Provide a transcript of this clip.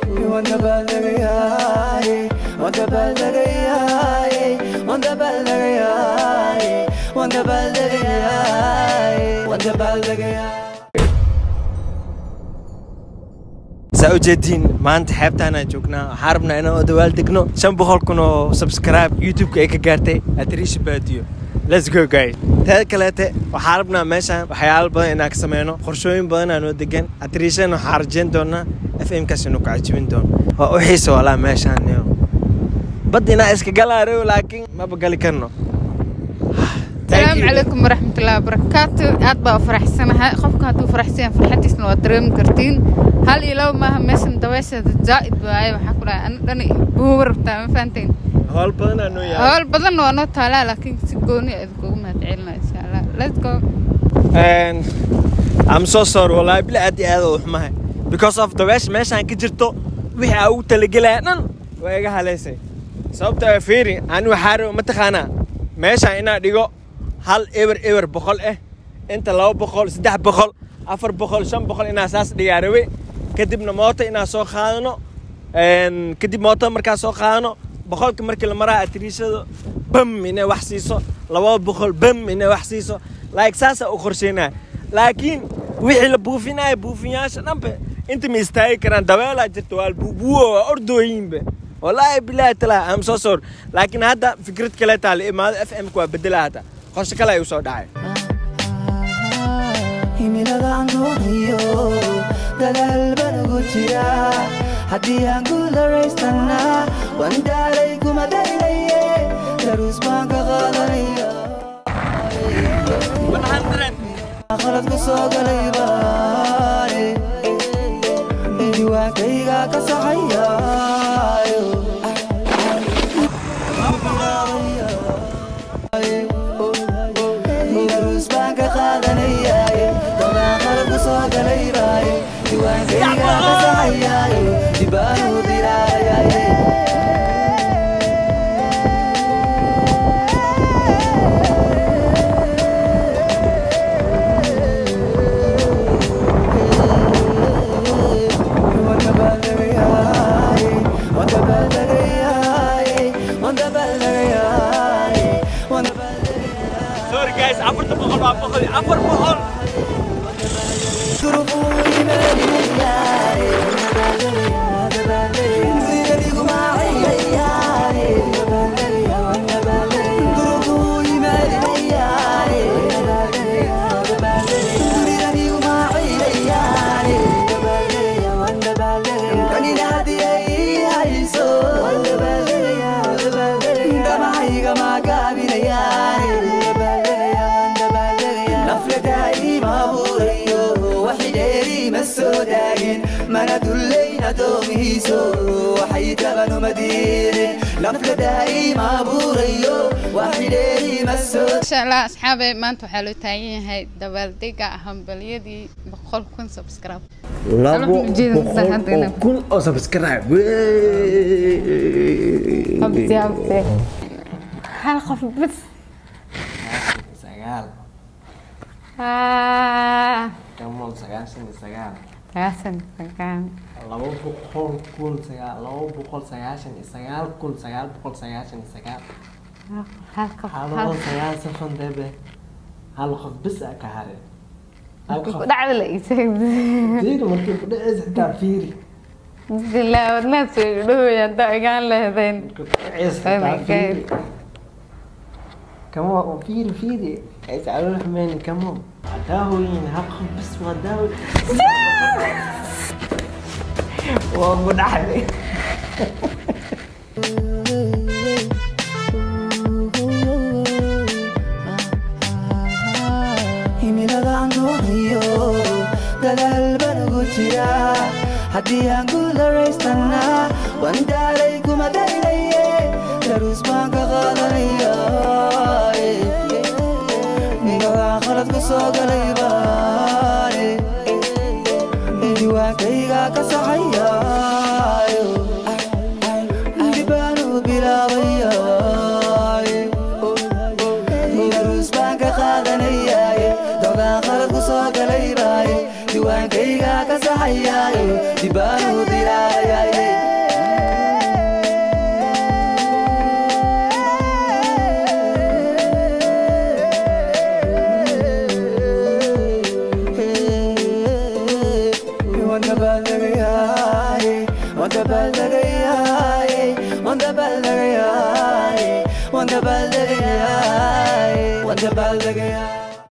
wanda balagayay wanda balagayay wanda balagayay wanda balagayay wanda balagayay سأوجدين ما أنت حبتنا جوكنا حاربنا أنا ودوال تكنو شن بخل كنو سبسكرايب يوتيوب كأيك قارتي أتريش باديو let's go guys تالكلاتي وحاربنا ماشان وحيال بدن إنك سمعنا خرشوين بدن أنو دقن أتريشنا حارجين دونا FM كاسنو كعجبين دون وأحس ولا ماشان يوم بدينا إسك قلارو لكن ما بقالي كنو السلام عليكم ورحمة الله وبركاته أتبع فرح سنة خفك هاتو فرح سنة فرحتي سنة ودريم كرتين هل يلو ما همسن دواسة زائد بأي وحكولا أنا دني بور بتاع فانتين هول بدن أنو يا هول بدن وأنا طالع لكن سجوني أذكر ما تعلنا إن شاء الله let's go and I'm so sorry والله بلا أدي هذا وحماه because of the west ماشان كجرتو وحي أو تلقيلهن وإيجا هالسي sababta fiiri aan waxaaro ma taqaana meesha ina dhigo hal ever boqol inta 200 300 400 500 ina saas dhigaarawe kadibna moota ina soo qaadano kadib moota marka soo qaadano boqolka markii la maraa atriishado bam ina wax siiso 200 bam ina wax siiso like saasa u qorsheynaa laakiin wixii la buufinay buufiyaasha dhanbe inta ma istaagi karaan dabeela jirto wal buubuo ordooyinba والله بالله تلا I'm so sorry لكن هذا فكرة كلا تعال ما FM كوا بدلها هذا خش كلا يوصل داعي Sorry guys, apa tu pohon. ما ندلينا دوميسو وحيتبنو مديري لفل دائما بوريو وحيدي مسو إن شاء الله أصحابي ما أنتو حلو تايين هاي دبالديقة همبليدي بقول كن سبسكرايب لا كن أو سبسكرايب أبدي هل خف بس سجال كمل سجال Sagaashan sagaan 200 kun sagaal 299 kun 999 hal sagaal safan debe hal qof bis ka hare hal qof dhacda la isag diido markii ku dhaceys xitaa fiiri bismillah wadna soo dhawayaan daagaan leedayn كمو فيري يسألون حماني كمو داوين هبخل بس وداوي وابو نحلي Hati aku leres tanah, bandai ku madai leye, terus bangga kalaya. Nggak kalat ku sogalai bare, jiwa kaya kasahaya. Di baru bilawaya, terus bangga kalaya. Nggak kalat ku sogalai bare, jiwa kaya kasahaya. Di baru diraya. Wanda Baldagaya,